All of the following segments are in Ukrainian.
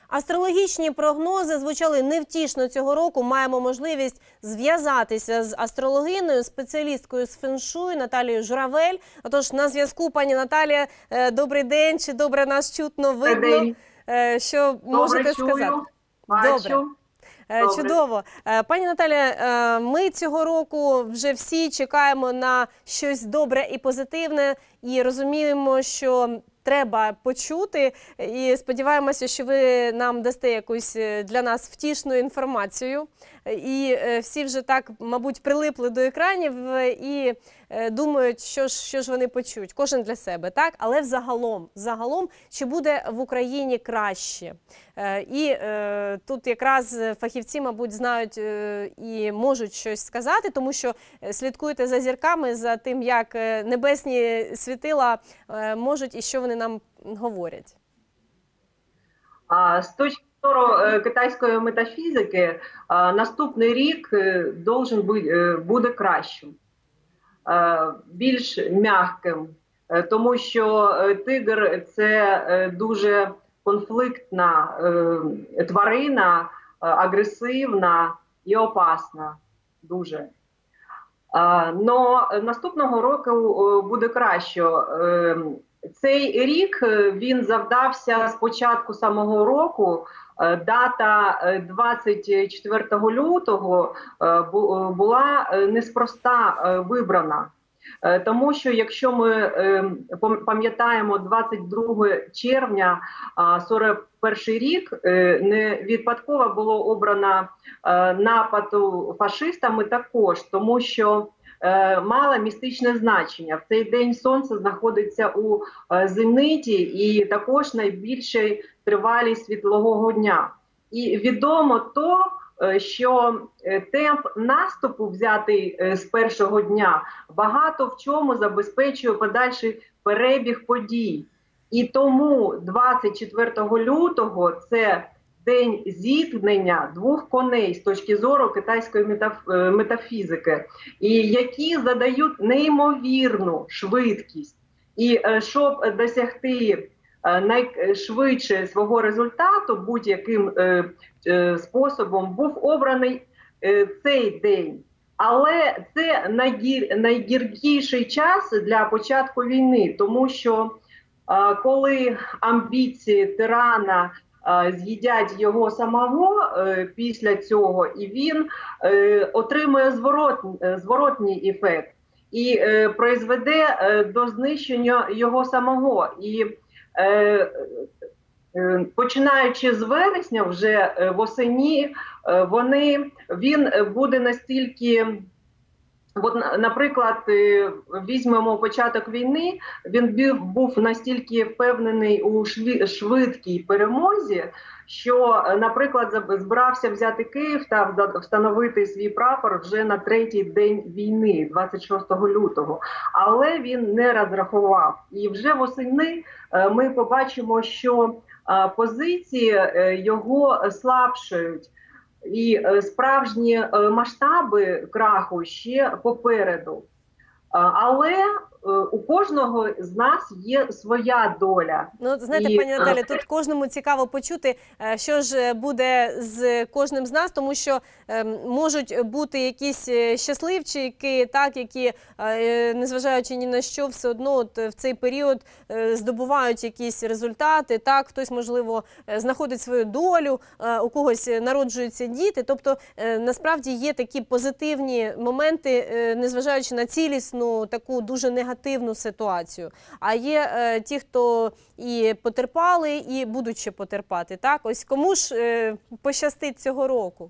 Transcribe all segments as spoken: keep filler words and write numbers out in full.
Астрологічні прогнози звучали невтішно цього року. Маємо можливість зв'язатися з астрологиною, спеціалісткою з феншуй Наталією Журавель. Отож, на зв'язку, пані Наталія, добрий день, чи добре нас чутно, видно? Що можете сказати? Бачу. Добре. Добре. Чудово. Пані Наталія, ми цього року вже всі чекаємо на щось добре і позитивне, і розуміємо, що треба почути, і сподіваємося, що ви нам дасте якусь для нас втішну інформацію. І всі вже так, мабуть, прилипли до екранів і думають, що ж, що ж вони почують. Кожен для себе, так? Але взагалом, загалом, чи буде в Україні краще? І е, тут якраз фахівці, мабуть, знають е, і можуть щось сказати, тому що слідкуєте за зірками, за тим, як небесні світила е, можуть і що вони нам говорять. А, з точки зору е, китайської метафізики, е, наступний рік е, должен бути, е, буде кращим, е, більш м'яким, е, тому що е, тигр – це е, дуже конфліктна е, тварина, е, агресивна і опасна дуже. Е, но наступного року е, буде краще. Е, Цей рік він завдався з початку самого року. Дата двадцять четвертого лютого була неспроста вибрана. Тому що, якщо ми пам'ятаємо двадцять другого червня сорок перший рік, не випадково було обрано нападу фашистами також, тому що мало містичне значення. В цей день сонце знаходиться у зениті і також найбільша тривалість світлового дня. І відомо то, що темп наступу, взятий з першого дня, багато в чому забезпечує подальший перебіг подій. І тому двадцять четвертого лютого це день зіткнення двох коней з точки зору китайської метафізики, і які задають неймовірну швидкість. І щоб досягти найшвидше свого результату, будь-яким способом був обраний цей день. Але це найгір, найгіркіший час для початку війни, тому що коли амбіції тирана з'їдять його самого е, після цього, і він е, отримує зворот, зворотній ефект і е, призведе е, до знищення його самого. І е, е, починаючи з вересня, вже е, восені, е, вони, він буде настільки... От, наприклад, візьмемо початок війни, він був настільки впевнений у швидкій перемозі, що, наприклад, збирався взяти Київ та встановити свій прапор вже на третій день війни, двадцять шостого лютого. Але він не розрахував. І вже восени ми побачимо, що позиції його слабшають. І справжні масштаби краху ще попереду. Але у кожного з нас є своя доля. Ну, знаєте, і... пані Наталі, тут кожному цікаво почути, що ж буде з кожним з нас, тому що е, можуть бути якісь щасливчики, так, які, е, незважаючи ні на що, все одно от, в цей період е, здобувають якісь результати, так, хтось, можливо, знаходить свою долю, е, у когось народжуються діти, тобто, е, насправді є такі позитивні моменти, е, незважаючи на цілісну, таку дуже негативну ситуацію. А є е, ті, хто і потерпали, і будуть ще потерпати. Так? Ось кому ж е, пощастить цього року?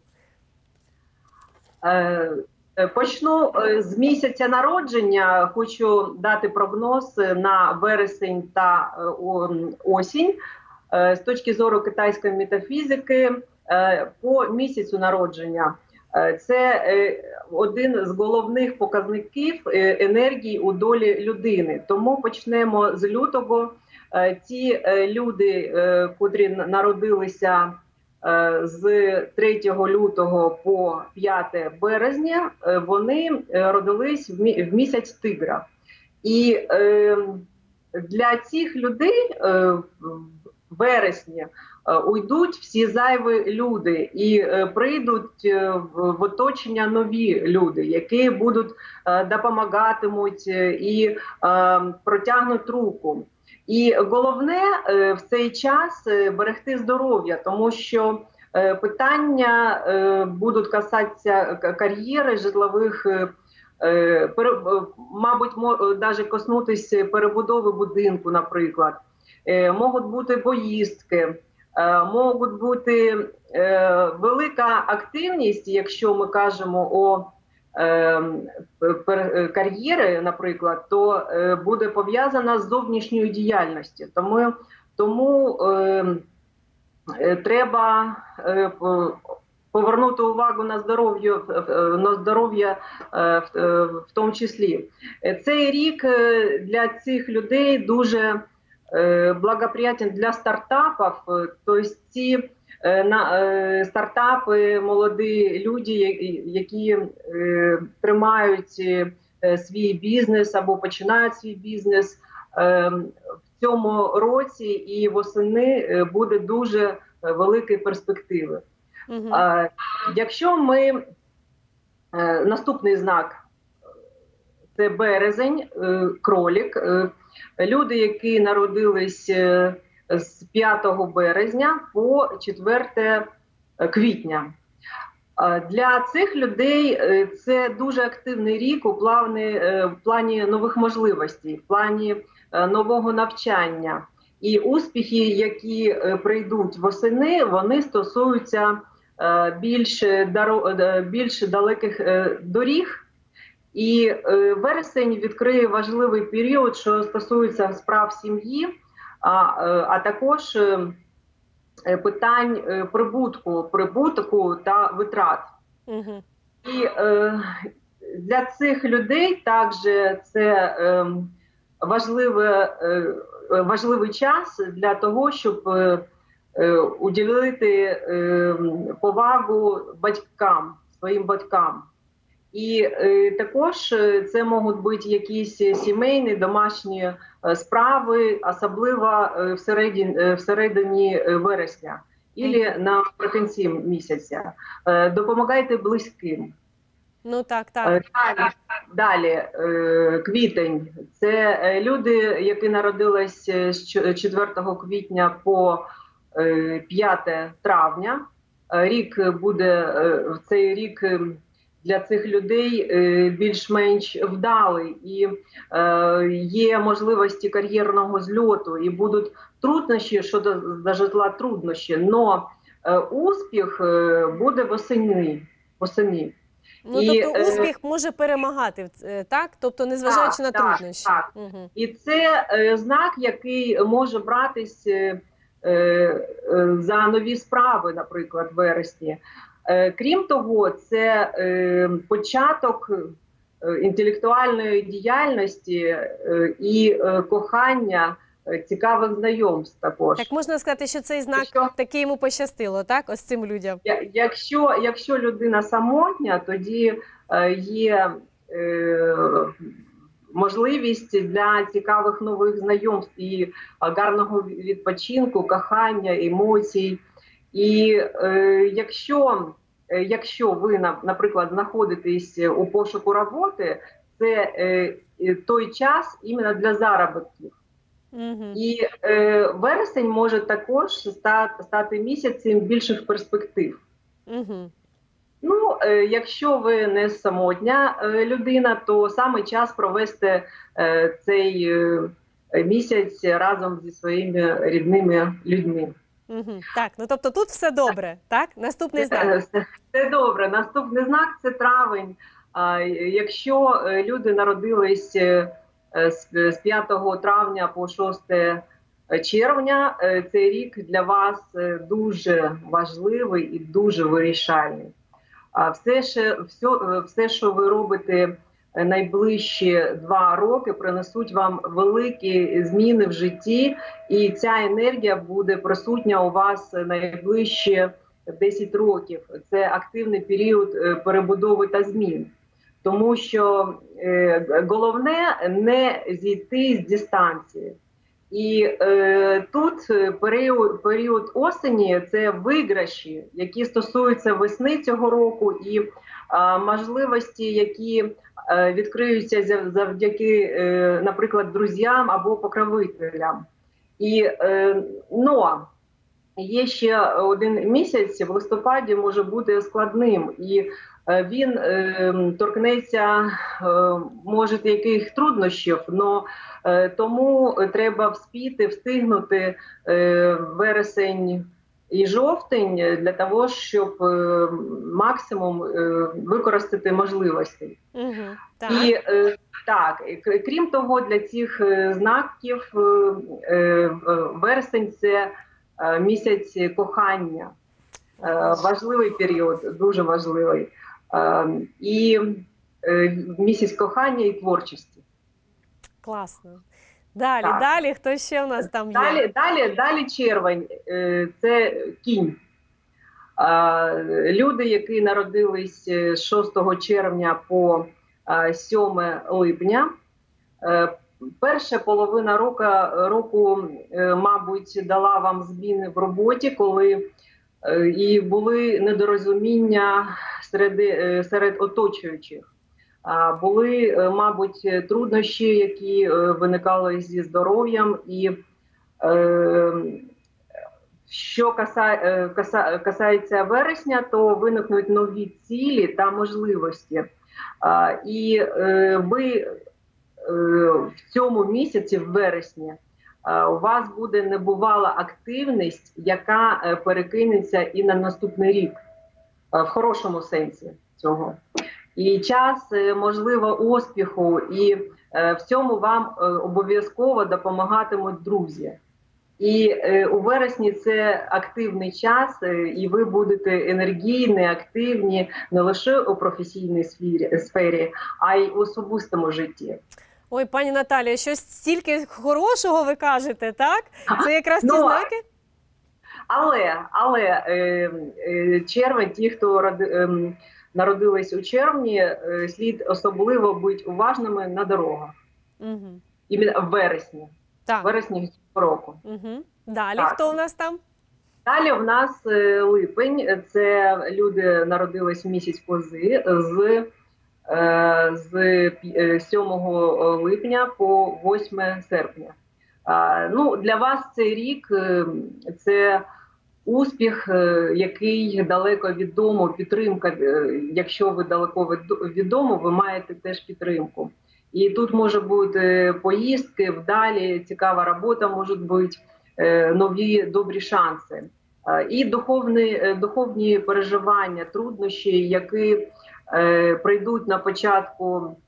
Е, почну з місяця народження. Хочу дати прогноз на вересень та осінь. Е, з точки зору китайської метафізики, е, по місяцю народження. Це один з головних показників енергії у долі людини. Тому почнемо з лютого. Ті люди, котрі народилися з третього лютого по п'яте березня, вони родились в місяць тигра. І для цих людей в вересні уйдуть всі зайві люди і прийдуть в оточення нові люди, які будуть допомагатимуть і протягнуть руку. І головне в цей час берегти здоров'я, тому що питання будуть касатися кар'єри, житлових, мабуть, навіть коснутися перебудови будинку, наприклад. Можуть бути поїздки, можуть бути велика активність, якщо ми кажемо о кар'єри, наприклад, то буде пов'язана з зовнішньою діяльністю. Тому, тому е, треба е, повернути увагу на здоров'я, на здоров'я е, в, в тому числі. Цей рік для цих людей дуже е, благоприятен для стартапів, тобто ці на стартапи, молоді люди, які е, тримають е, свій бізнес або починають свій бізнес, е, в цьому році і восени буде дуже великі перспективи. Угу. Е, якщо ми, е, наступний знак – це березень, е, кролік, е, люди, які народились е, з п'ятого березня по четверте квітня. Для цих людей це дуже активний рік у плані, в плані нових можливостей, в плані нового навчання. І успіхи, які прийдуть восени, вони стосуються більш, більш далеких доріг. І вересень відкриє важливий період, що стосується справ сім'ї, А, а також питань прибутку, прибутку та витрат. Угу. І е, для цих людей також це е, важливий, е, важливий час для того, щоб е, уділити е, повагу батькам, своїм батькам. І е, також це можуть бути якісь сімейні, домашні справи, особливо всередині, всередині вересня або наприкінці місяця. Е, допомагайте близьким. Ну так, так. Далі, далі е, квітень. Це люди, які народились з четвертого квітня по е, п'яте травня. Рік буде, в цей рік для цих людей більш-менш вдалий, і е, є можливості кар'єрного зльоту, і будуть труднощі щодо до житла труднощі, але е, успіх буде восени. восени. Ну, і, тобто успіх е, може перемагати, так? Тобто незважаючи на так, труднощі. Так. Угу. І це е, знак, який може братись е, е, за нові справи, наприклад, в вересні. Крім того, це е, початок е, інтелектуальної діяльності е, і е, кохання, е, цікавих знайомств також. Так можна сказати, що цей знак що, таки йому пощастило, так? Ось цим людям. Якщо, якщо людина самотня, тоді е, є е, можливість для цікавих нових знайомств і гарного відпочинку, кохання, емоцій. І е, якщо, е, якщо ви, наприклад, знаходитесь у пошуку роботи, це е, той час іменно для заробітків. Угу. І е, вересень може також стати, стати місяцем більших перспектив. Угу. Ну, е, якщо ви не самотня е, людина, то саме час провести е, цей е, місяць разом зі своїми рідними людьми. Угу. Так, ну тобто тут все добре, так? Наступний знак. Все, все добре. Наступний знак – це травень. А, якщо люди народились з п'ятого травня по шосте червня, цей рік для вас дуже важливий і дуже вирішальний. А все, що, все, все, що ви робите найближчі два роки, принесуть вам великі зміни в житті, і ця енергія буде присутня у вас найближчі десять років. Це активний період перебудови та змін. Тому що е, головне не зійти з дистанції. І е, тут період, період осені – це виграші, які стосуються весни цього року, і е, можливості, які е, відкриються завдяки, е, наприклад, друзям або покровителям. І, е, но є ще один місяць, в листопаді може бути складним, і е, він е, торкнеться, е, може, яких труднощів, но е, тому треба вспіти, встигнути е, вересень і жовтень для того, щоб е, максимум е, використати можливості. Угу, так. І е, так, крім того, для цих е, знаків е, е, вересень – це е, місяць кохання, е, важливий період, дуже важливий. Е, і е, місяць кохання і творчості. Класно. Далі, Так. далі, хто ще у нас там є? Далі, далі, далі червень е, – це кінь. Е, люди, які народились з шостого червня по сьоме липня. Перша половина року, року, мабуть, дала вам зміни в роботі, коли і були недорозуміння серед, серед оточуючих. Були, мабуть, труднощі, які виникали зі здоров'ям. І що каса, каса, касається вересня, то виникнуть нові цілі та можливості. І ви в цьому місяці, в вересні, у вас буде небувала активність, яка перекинеться і на наступний рік, в хорошому сенсі цього. І час, можливо, успіху, і в цьому вам обов'язково допомагатимуть друзі. І е, у вересні це активний час, е, і ви будете енергійні, активні не лише у професійній сфері, сфері, а й у особистому житті. Ой, пані Наталія, щось стільки хорошого ви кажете, так? Це якраз ті ну, знаки? Але, але е, е, червень, ті, хто роди, е, народились у червні, е, слід особливо бути уважними на дорогах. Угу. Іменно в вересні. Так. В вересні року. Угу. Далі так. Хто у нас там? Далі в нас липень, це люди народились в місяць кози з, з сьомого липня по восьме серпня. Ну, для вас цей рік – це успіх, який далеко від дому, підтримка. Якщо ви далеко від дому, ви маєте теж підтримку. І тут може бути поїздки вдалі, цікава робота, можуть бути нові добрі шанси. І духовні, духовні переживання, труднощі, які е, прийдуть на початку,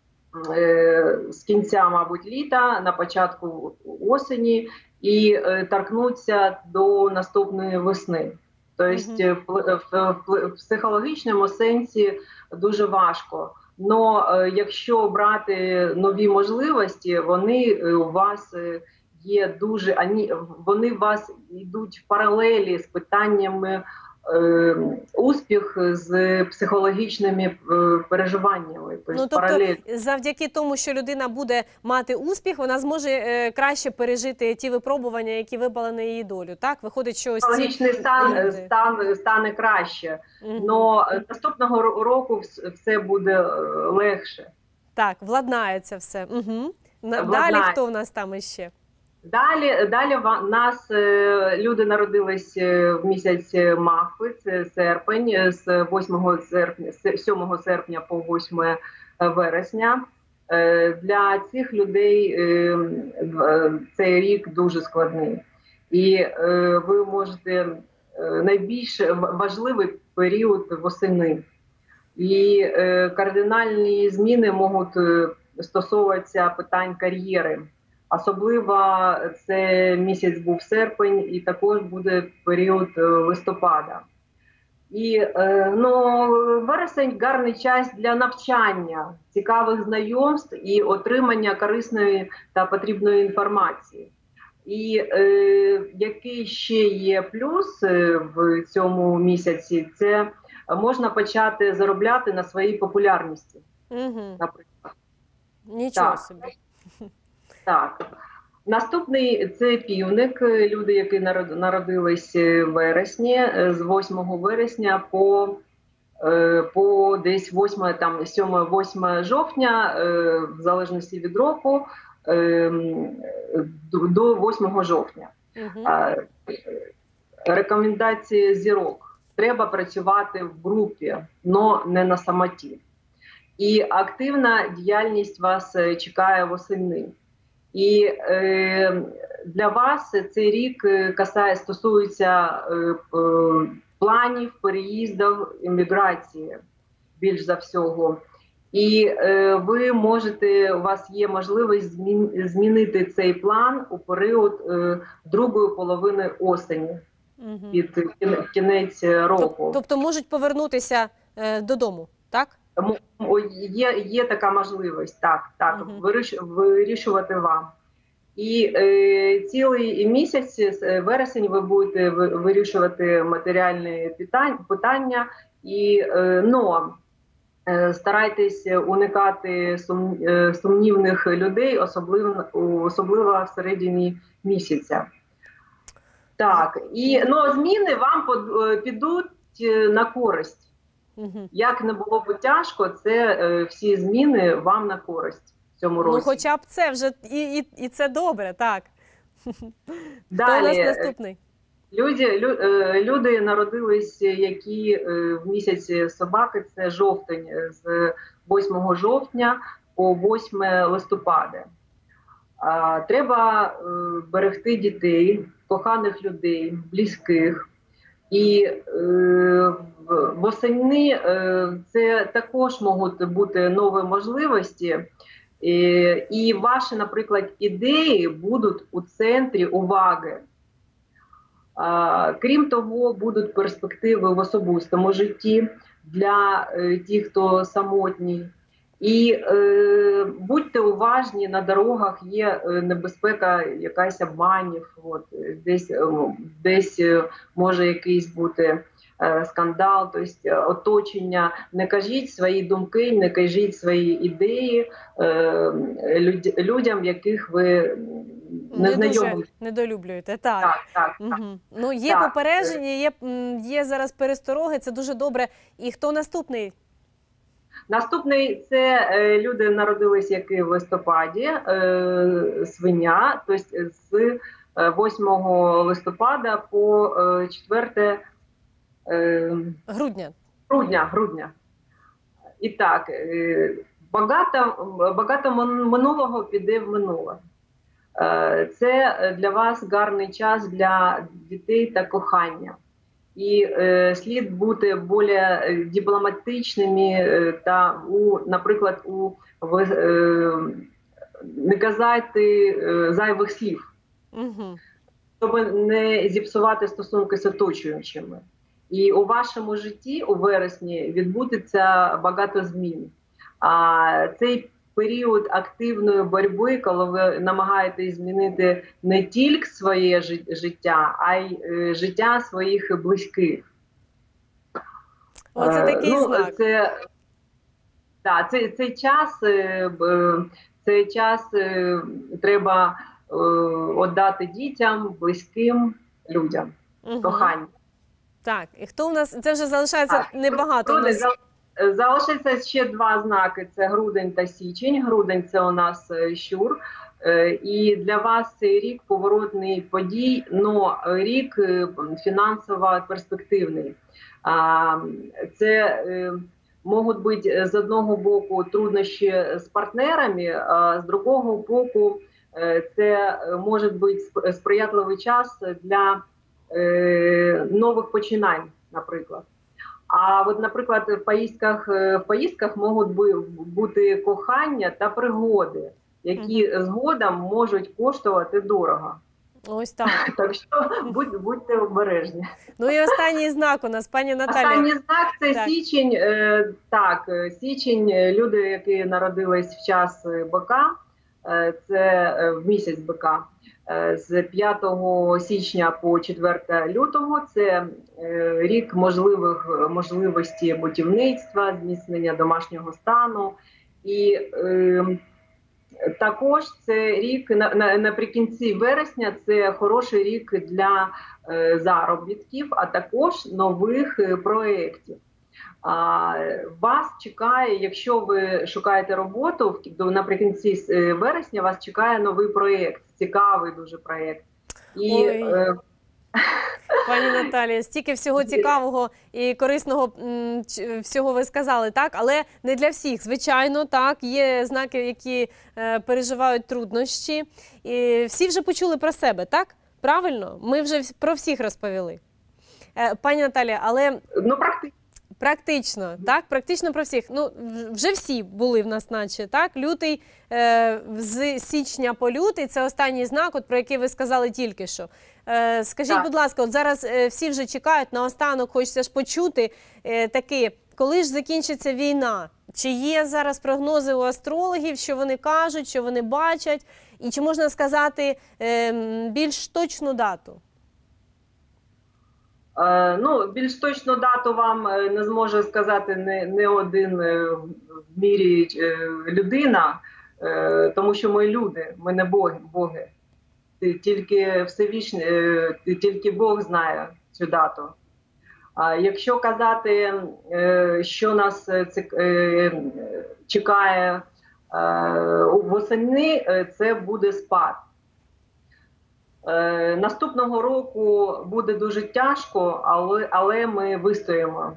е, з кінця, мабуть, літа, на початку осені і е, торкнуться до наступної весни. Тобто mm-hmm. в, в, в, в психологічному сенсі дуже важко. Но е, якщо брати нові можливості, вони у вас є дуже, вони у вас йдуть в паралелі з питаннями е, успіх з психологічними е, переживаннями. Тобто, ну, тобто паралель. Завдяки тому, що людина буде мати успіх, вона зможе е, краще пережити ті випробування, які випали на її долю. Так? Виходить, що ось психологічний ці... стан, стан стане краще. Угу. Но наступного року все буде легше. Так, владнається все. Угу. Далі хто в нас там іще? Далі, далі в нас люди народились в місяць Махви, це серпень, з восьмого серпня, з сьомого серпня по восьме вересня. Для цих людей цей рік дуже складний. І ви можете, найбільш важливий період восени. І кардинальні зміни можуть стосуватися питань кар'єри. Особливо це місяць був серпень і також буде період листопада. І ну, вересень – гарний час для навчання, цікавих знайомств і отримання корисної та потрібної інформації. І е, який ще є плюс в цьому місяці, це можна почати заробляти на своїй популярності, угу. наприклад. Нічого так. собі. Так. Наступний це півник, люди, які народ- народились в вересні, е, з восьмого вересня по, е, по десь восьме, там, сьоме-восьме жовтня, е, в залежності від року, е, м, до до восьмого жовтня. Угу. А, Рекомендації зірок. Треба працювати в групі, але не на самоті. І активна діяльність вас е, чекає восени. І е, для вас цей рік е, касає, стосується е, е, планів, переїздів, імміграції більш за всього. І е, ви можете, у вас є можливість змін, змінити цей план у період е, другої половини осені, Угу. під кіне- кінець року. Тобто можуть повернутися е, додому, так? М- о, Є, є така можливість, так, так, Мгм. виріш- вирішувати вам. І е, цілий місяць, е, вересень, ви будете ви- вирішувати матеріальні питань- питання, і е, но, е, старайтесь уникати сум, е, сумнівних людей, особливо, особливо в середині місяця. Так, і ну, зміни вам под- е, підуть е, на користь. Угу. Як не було б тяжко, це е, всі зміни вам на користь в цьому році. Ну, хоча б це вже і, і, і це добре, так. Хто у Далі, нас наступний? люди, лю, е, люди народились, які е, в місяці собаки, це жовтень, е, з восьмого жовтня по восьме листопада. А, треба е, берегти дітей, коханих людей, близьких. І е, в- восени е, це також можуть бути нові можливості. Е, і ваші, наприклад, ідеї будуть у центрі уваги. А, крім того, будуть перспективи в особистому житті для е, тих, хто самотній. І е, будьте уважні, на дорогах є е, небезпека, якась обманів, от, е, десь, е, десь е, може якийсь бути е, скандал, тобто оточення. Не кажіть свої думки, не кажіть свої ідеї е, люд, людям, яких ви не, Не знайомі. дуже недолюблюєте, так. Так, так, так. Угу. Ну, є Так. попередження, є, м, є зараз перестороги, це дуже добре. І хто наступний? Наступний це е, люди народились, які в листопаді, е, свиня, тобто з е, восьмого листопада по е, четверте е, Грудня. грудня. грудня. І так, е, багато, багато мин- минулого піде в минуле. Е, це для вас гарний час для дітей та кохання. І е, слід бути більш дипломатичними е, та, у, наприклад, у, в, е, не казати е, зайвих слів, Угу. щоб не зіпсувати стосунки з оточуючими. І у вашому житті у вересні відбудеться багато змін. А цей період активної боротьби, коли ви намагаєтесь змінити не тільки своє жи- життя, а й е, життя своїх близьких. Оце Е, такий ну, знак. Це, да, цей, цей час, е, б- цей час е, треба е, віддати дітям, близьким людям, Угу. коханню. Так, і хто у нас? Це вже залишається Так. небагато. У Грудень, нас. зал- залишиться ще два знаки: це грудень та січень. Грудень це у нас е, щур. Е, І для вас цей рік поворотний подій, але рік е, фінансово перспективний. А, Це е, можуть бути з одного боку труднощі з партнерами, а з другого боку е, це може бути сп- сприятливий час для е, нових починань, наприклад. А от, наприклад, в поїздках, е, в поїздках можуть бу- бути кохання та пригоди, які згодом можуть коштувати дорого. Ось так. Так що будь, будьте обережні. Ну і останній знак у нас, пані Наталі. Останній знак це Так. січень. Е, так, е, січень, е, люди, які народились в час е, бика, е, це е, в місяць бика, е, з п'ятого січня по четверте лютого, це е, рік можливих можливості будівництва, зміцнення домашнього стану. І е, також це рік на, на, наприкінці вересня, це хороший рік для е, заробітків, а також нових е, проєктів. А, вас чекає, якщо ви шукаєте роботу, наприкінці вересня вас чекає новий проєкт, цікавий дуже проєкт. І, е, Пані Наталія, стільки всього цікавого і корисного всього ви сказали, так? Але не для всіх. Звичайно, так, є знаки, які е, переживають труднощі. І всі вже почули про себе, так? Правильно? Ми вже про всіх розповіли. Е, пані Наталія, але... Ну, практично. Практично, так? Практично про всіх. Ну, вже всі були в нас, наче, так? Лютий, е, з січня по лютий, це останній знак, от, про який ви сказали тільки що. Е, скажіть, так. будь ласка, от зараз е, всі вже чекають, наостанок хочеться ж почути е, таки, коли ж закінчиться війна? Чи є зараз прогнози у астрологів, що вони кажуть, що вони бачать? І чи можна сказати е, більш точну дату? Ну, більш точну дату вам не зможе сказати не, не один в мірі людина, тому що ми люди, ми не боги, боги. Тільки Всевишній, тільки Бог знає цю дату. А якщо казати, що нас чекає восени, це буде спад. Е, наступного року буде дуже тяжко, але, але ми вистоїмо.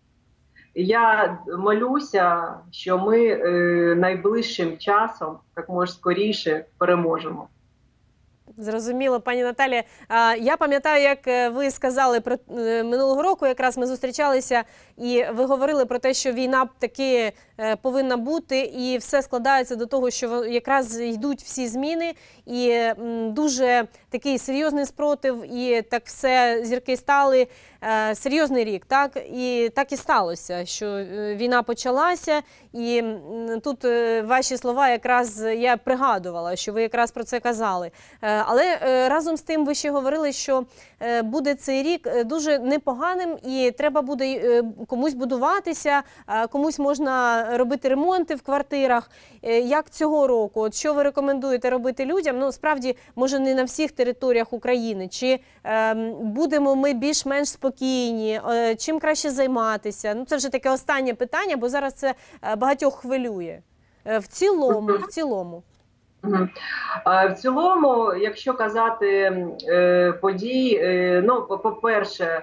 Я молюся, що ми е, найближчим часом, як можна скоріше, переможемо. Зрозуміло, пані Наталія. Я пам'ятаю, як ви сказали про минулого року, якраз ми зустрічалися, і ви говорили про те, що війна таки повинна бути, і все складається до того, що якраз йдуть всі зміни, і дуже такий серйозний спротив, і так все, зірки стали. Серйозний рік, так? І так і сталося, що війна почалася, і тут ваші слова якраз я пригадувала, що ви якраз про це казали. Але разом з тим ви ще говорили, що буде цей рік дуже непоганим і треба буде комусь будуватися, комусь можна робити ремонти в квартирах. Як цього року? От що ви рекомендуєте робити людям? Ну, справді, може, не на всіх територіях України. Чи будемо ми більш-менш спокійні? Чим краще займатися? Ну, це вже таке останнє питання, бо зараз це багатьох хвилює. В цілому, в цілому. В цілому, якщо казати подій, ну, по-перше,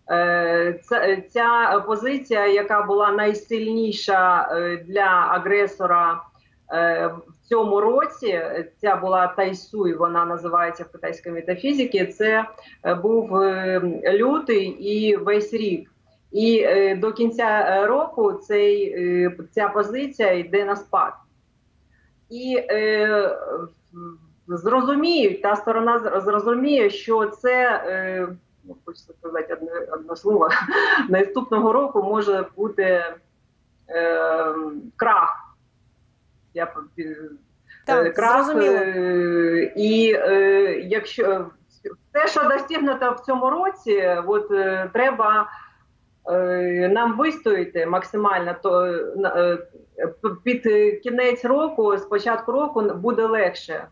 ця позиція, яка була найсильніша для агресора в цьому році, ця була Тайсуй, вона називається в китайській метафізиці, це був лютий і весь рік. І до кінця року цей, ця позиція йде на спад. І е, зрозуміють, та сторона зрозуміє, що це, е, ну, хочеться сказати одне, одне слово, наступного року може бути е, крах. Я, так, крах е, і е, якщо те, що досягнуто в цьому році, от, е, треба нам вистояти максимально, то під кінець року, з початку року буде легше.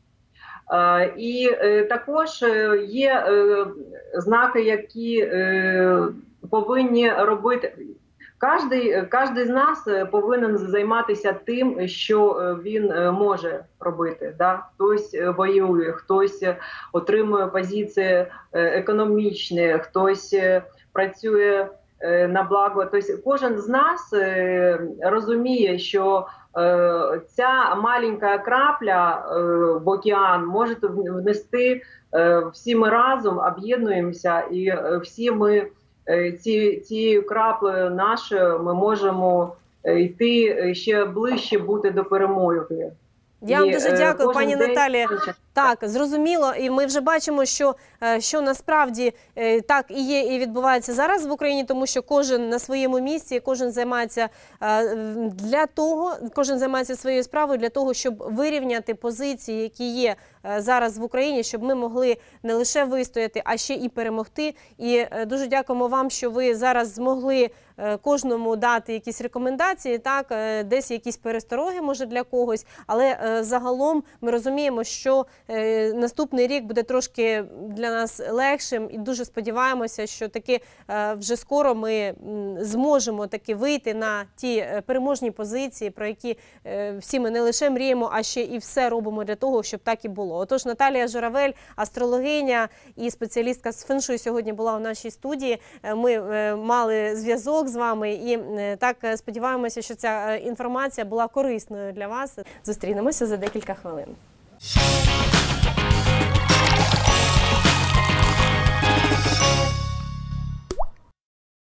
І також є знаки, які повинні робити. Кожний, кожний з нас повинен займатися тим, що він може робити. Да? Хтось воює, хтось отримує позиції економічні, хтось працює на благо. Тобто кожен з нас розуміє, що ця маленька крапля в океан може внести, всі ми разом об'єднуємося, і всі ми ці, цією краплею нашою ми можемо йти ще ближче, бути до перемоги. Я вам дуже дякую, пані день... Наталія. Так, зрозуміло, і ми вже бачимо, що, що насправді так і є, і відбувається зараз в Україні, тому що кожен на своєму місці, кожен займається для того, кожен займається своєю справою для того, щоб вирівняти позиції, які є зараз в Україні, щоб ми могли не лише вистояти, а ще і перемогти. І дуже дякуємо вам, що ви зараз змогли кожному дати якісь рекомендації, так, десь якісь перестороги, може, для когось, але загалом ми розуміємо, що наступний рік буде трошки для нас легшим і дуже сподіваємося, що таки вже скоро ми зможемо таки вийти на ті переможні позиції, про які всі ми не лише мріємо, а ще і все робимо для того, щоб так і було. Отож, Наталія Журавель, астрологиня і спеціалістка з феншуй, сьогодні була у нашій студії. Ми мали зв'язок з вами і так сподіваємося, що ця інформація була корисною для вас. Зустрінемося за декілька хвилин.